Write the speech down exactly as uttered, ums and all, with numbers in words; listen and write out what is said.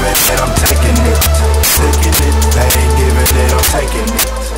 it, I'm taking it. Taking it, they ain't giving it, I'm taking it.